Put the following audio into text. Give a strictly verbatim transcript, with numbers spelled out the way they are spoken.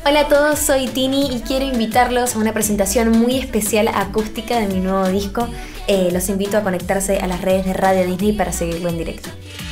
Hola a todos, soy Tini y quiero invitarlos a una presentación muy especial acústica de mi nuevo disco. Eh, los invito a conectarse a las redes de Radio Disney para seguirlo en directo.